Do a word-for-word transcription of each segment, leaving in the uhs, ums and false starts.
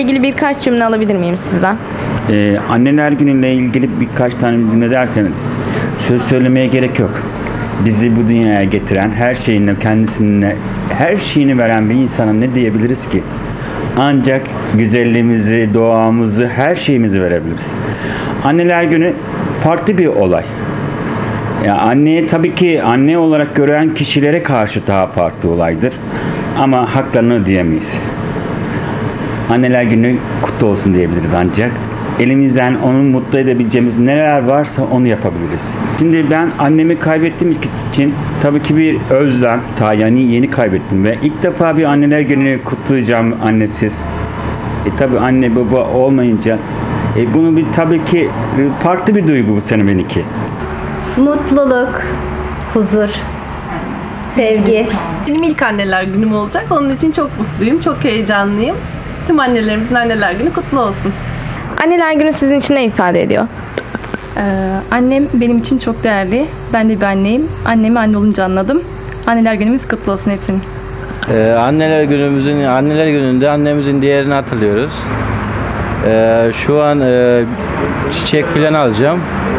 ilgili birkaç cümle alabilir miyim sizden? Ee, anneler günüyle ilgili birkaç tane cümle derken söz söylemeye gerek yok. Bizi bu dünyaya getiren, her şeyini kendisine, her şeyini veren bir insana ne diyebiliriz ki? Ancak güzelliğimizi, doğamızı, her şeyimizi verebiliriz. Anneler günü farklı bir olay. Ya anneye tabii ki anne olarak gören kişilere karşı daha farklı olaydır. Ama haklarını ödeyemeyiz. Anneler günü kutlu olsun diyebiliriz ancak. Elimizden onu mutlu edebileceğimiz neler varsa onu yapabiliriz. Şimdi ben annemi kaybettiğim için tabii ki bir özlem, ta yani yeni kaybettim ve ilk defa bir anneler gününü kutlayacağım annesiz. E tabii anne baba olmayınca e bunu bir tabii ki farklı bir duygu bu sene benimki. Mutluluk, huzur, sevgi. Benim ilk anneler günüm olacak. Onun için çok mutluyum, çok heyecanlıyım. Tüm annelerimizin anneler günü kutlu olsun. Anneler günü sizin için ne ifade ediyor? Ee, annem benim için çok değerli. Ben de bir anneyim. Annemi anne olunca anladım. Anneler günümüz kutlu olsun hepsinin. Ee, anneler günümüzün anneler gününde annemizin değerini hatırlıyoruz. Ee, şu an e, çiçek filan alacağım.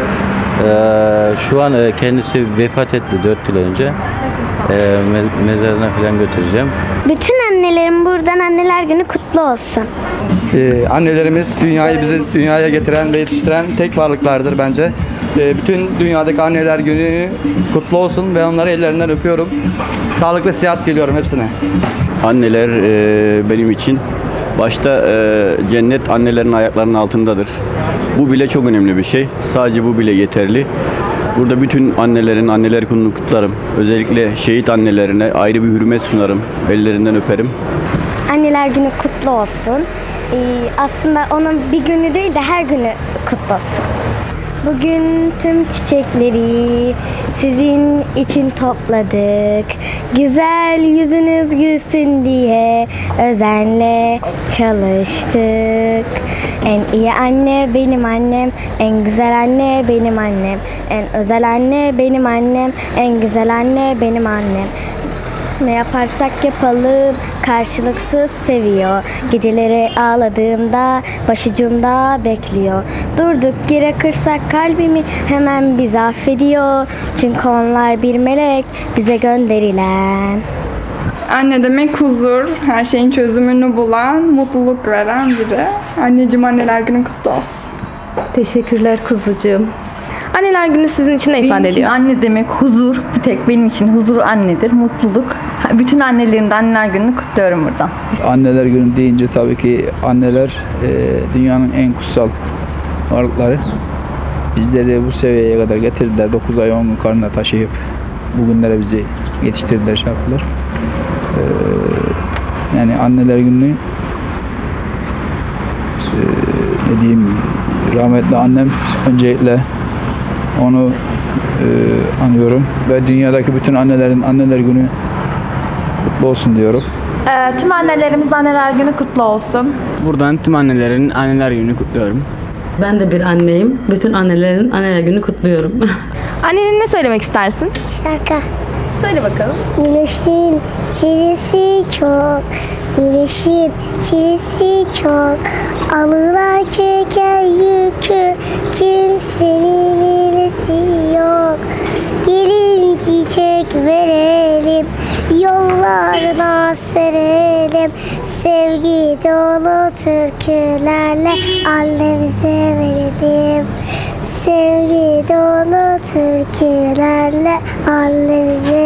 Ee, şu an e, kendisi vefat etti dört yıl önce. Ee, me- mezarına filan götüreceğim. Bütün annelerin buradan anneler günü kutlu olsun. Ee, annelerimiz dünyayı bizi dünyaya getiren ve yetiştiren tek varlıklardır bence. Ee, bütün dünyadaki anneler günü kutlu olsun ve onları ellerinden öpüyorum. Sağlıklı sıhhat diliyorum hepsine. Anneler e, benim için başta e, cennet annelerin ayaklarının altındadır. Bu bile çok önemli bir şey. Sadece bu bile yeterli. Burada bütün annelerin anneler gününü kutlarım. Özellikle şehit annelerine ayrı bir hürmet sunarım. Ellerinden öperim. Anneler günü kutlu olsun. Ee, aslında onun bir günü değil de her günü kutlu olsun. Bugün tüm çiçekleri sizin için topladık. Güzel yüzünüz gülsün diye özenle çalıştık. En iyi anne benim annem, en güzel anne benim annem, en özel anne benim annem, en güzel anne benim annem. Ne yaparsak yapalım karşılıksız seviyor. Geceleri ağladığımda başucumda bekliyor. Durduk yere kırsak kalbimi hemen bizi affediyor. Çünkü onlar bir melek bize gönderilen. Anne demek huzur, her şeyin çözümünü bulan, mutluluk veren biri. Anneciğim anneler günün kutlu olsun. Teşekkürler kuzucuğum. Anneler günü sizin için ne ifade Benim için ediyor? anne demek huzur. Bir tek benim için huzur annedir, mutluluk. Bütün annelerin de anneler gününü kutluyorum buradan. Anneler günü deyince tabii ki anneler e, dünyanın en kutsal varlıkları. Bizleri de bu seviyeye kadar getirdiler. dokuz ay on gün karnına taşıyıp bugünlere bizi yetiştirdiler, şey yaptılar. E, yani anneler günü e, ne diyeyim, rahmetli annem öncelikle onu e, anıyorum ve dünyadaki bütün annelerin anneler günü kutlu olsun diyorum. Ee, tüm annelerimiz anneler günü kutlu olsun. Buradan tüm annelerin anneler gününü kutluyorum. Ben de bir anneyim. Bütün annelerin anneler günü kutluyorum. Annenin ne söylemek istersin? Şaka. Söyle bakalım. Güneşin çilesi çok, güneşin çilesi çok. Alırlar çeker yükü, kimsenin ilesi yok. Gelin çiçek verelim, yollarına serelim. Sevgi dolu türkülerle annemize verelim. Sevgi dolu türkülerle annemize